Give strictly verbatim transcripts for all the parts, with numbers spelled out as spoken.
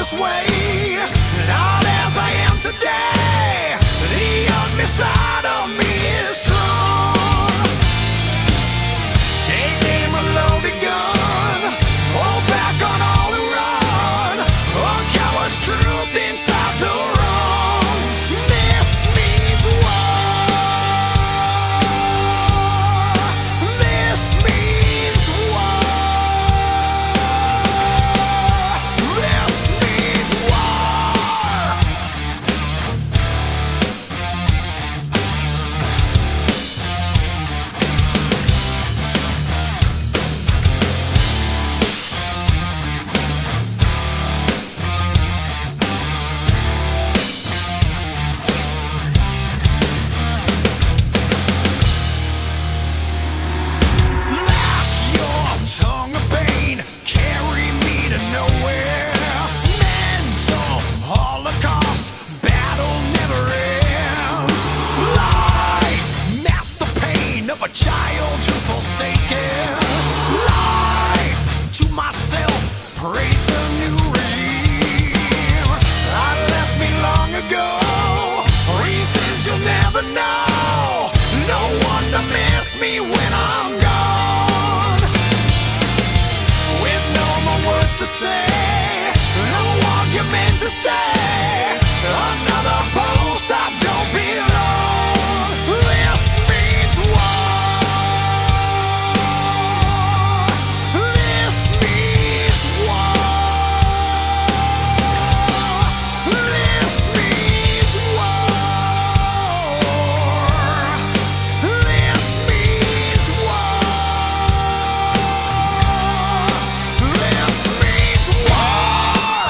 this way. Not as I am today. The ugly side of me is strong. Take aim a loaded gun. Hold back on all who run. A coward's truth inside the wrong. This means war. This means war. This means war. Lash your tongue of pain, carry me to nowhere. Mental holocaust, battle never ends. Lie, mask the pain of a child who's forsaken. Lie to myself, praise the new regime. I left me long ago, reasons you'll never know. No one to miss me when I'm gone. With no more words to say, no argument to stay. Another post I don't belong. This means war. This means war. This means war. This means war. This means war.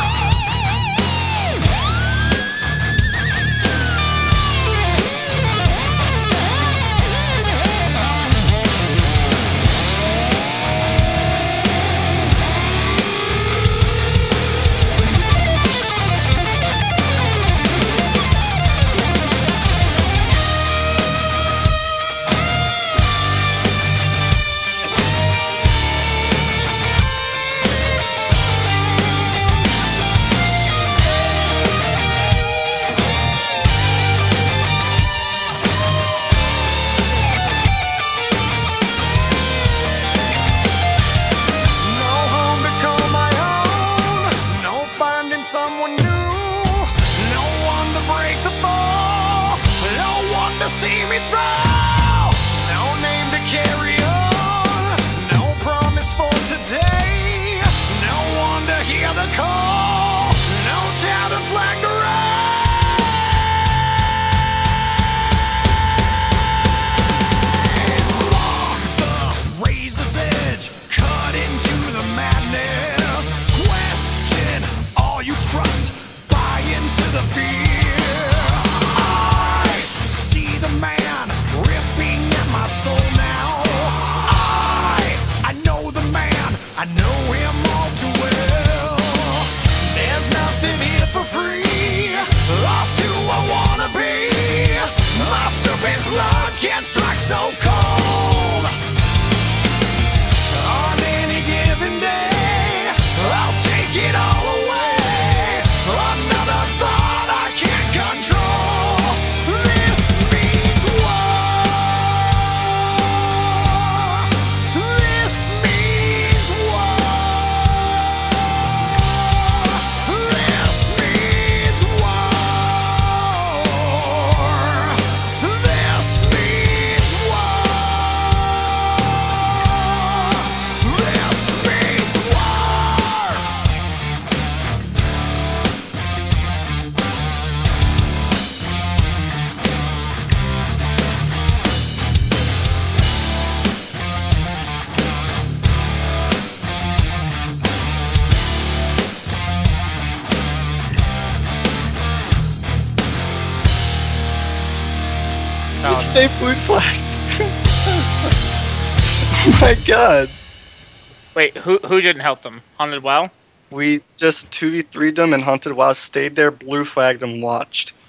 No home to call my own. No finding someone new. No one to break the ball. No one to see me through. No name to carry on. No promise for today. No one to hear the call. No tattered flag to raise. Walk the razor's edge, cut into the madness. Question all you trust, buy into the fear. I see the man ripping at my soul now. I, I know the man, I know him all too well. There's nothing here for free, lost who I wanna be. My serpent blood can't strike so cold. On any given day, I'll take it all away. Another thought I can't control. This means war. This means war. This means war. This means war. This means war. You say blue flag. Oh my god. Wait, who who didn't help them? Haunted Well? We just two v three'd them and Haunted Wow stayed there, blue flagged and watched.